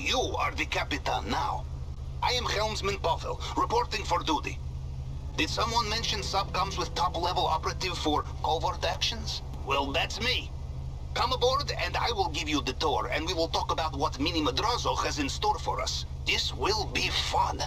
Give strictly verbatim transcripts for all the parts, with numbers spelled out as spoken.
You are the Capitan now. I am Helmsman Pavel, reporting for duty. Did someone mention subcoms with top-level operative for covert actions? Well, that's me. Come aboard and I will give you the tour, and we will talk about what Mini Madrazo has in store for us. This will be fun.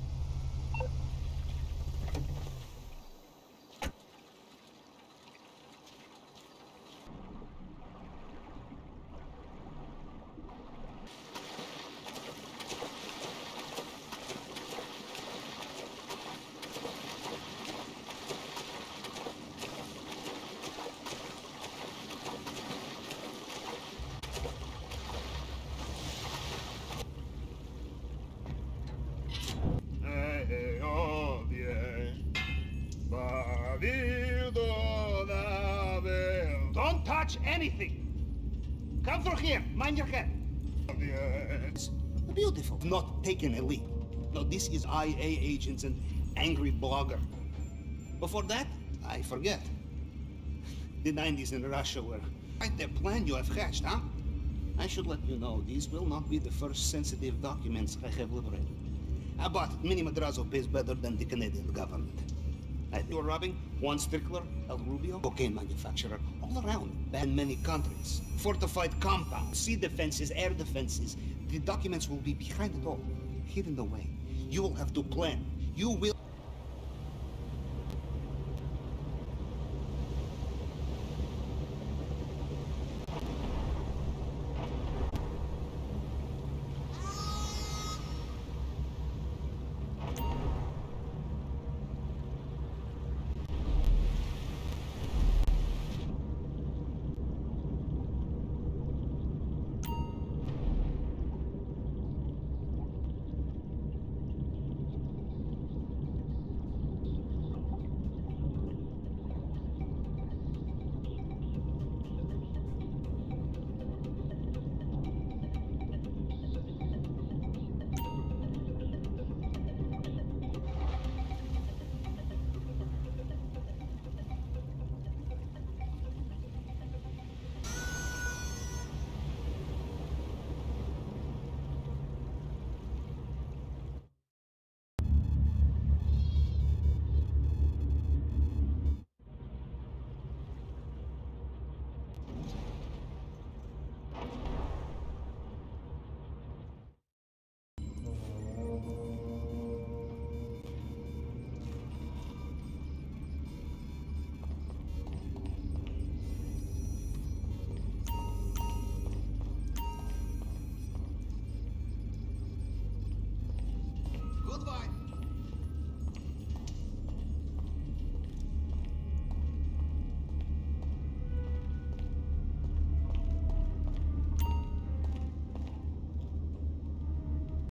Don't touch anything! Come through here, mind your head. Beautiful. Not taking a leap. No, this is I A agents and angry blogger. Before that, I forget. The nineties in Russia were quite the plan you have hatched, huh? I should let you know, these will not be the first sensitive documents I have liberated. Uh, but Mini Madrazo pays better than the Canadian government. Uh, you were robbing Juan Strickler, El Rubio, cocaine manufacturer, all around, in many countries. Fortified compounds, sea defenses, air defenses. The documents will be behind it all, hidden away. You will have to plan. You will